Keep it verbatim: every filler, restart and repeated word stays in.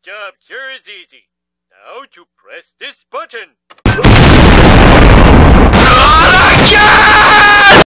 job sure is easy. Now to press this button.